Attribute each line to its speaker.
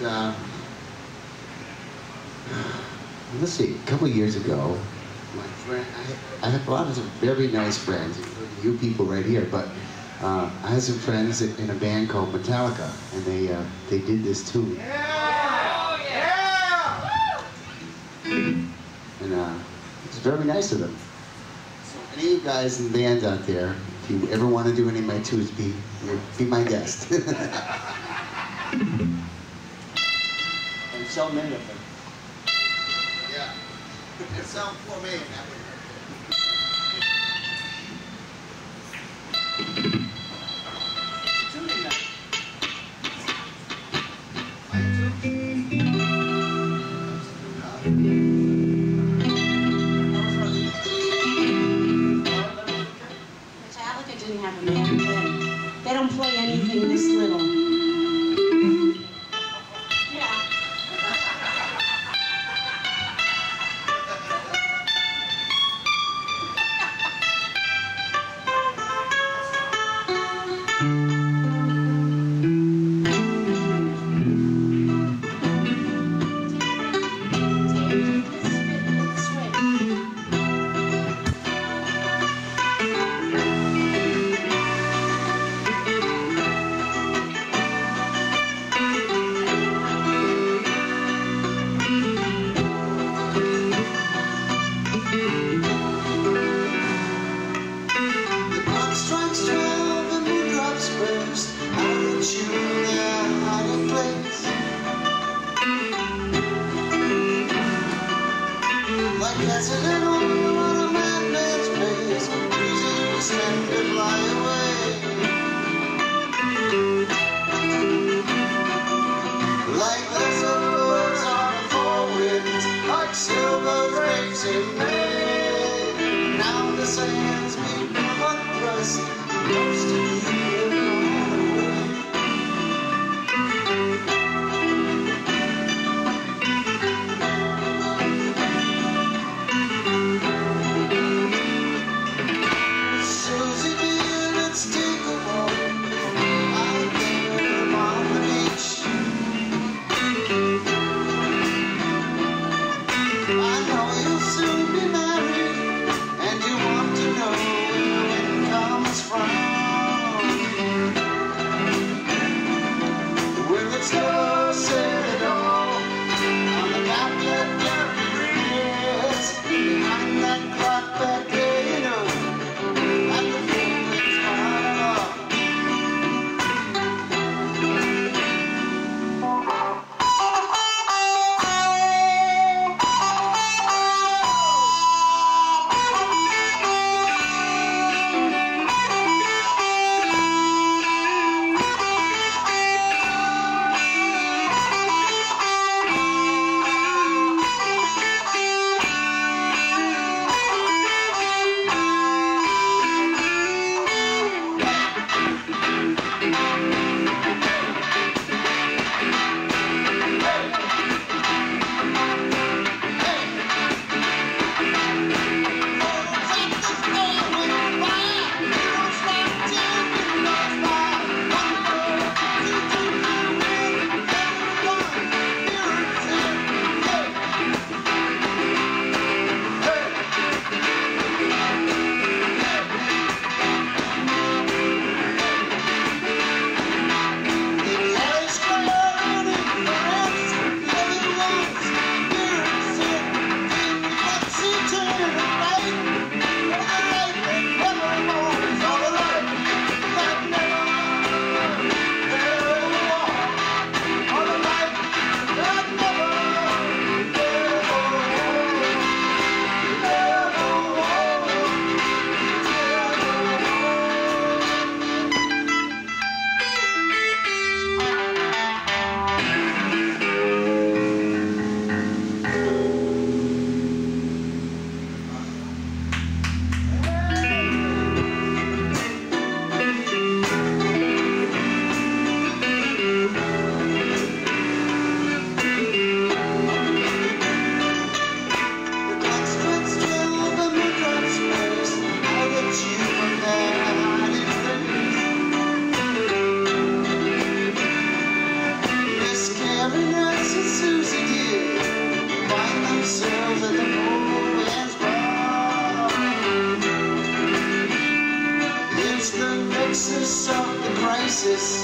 Speaker 1: let's see, a couple of years ago, my friend, I have a lot of very nice friends, including you people right here, but I had some friends in a band called Metallica, and they did this tune.
Speaker 2: Yeah! Yeah!
Speaker 1: And it's very nice of them. So any of you guys in the band out there, if you ever want to do any of my tunes, be my guest. And so many of them.
Speaker 3: Yeah. And sell 4 million that way.
Speaker 2: Tuning night.
Speaker 4: Metallica didn't have a mandolin. They don't play anything this little.
Speaker 3: Accident on a madman's pace, easy to stand and fly away. Like lesser birds on the four winds, like silver grapes in May. Now the sands become unrust, close to you and oasis.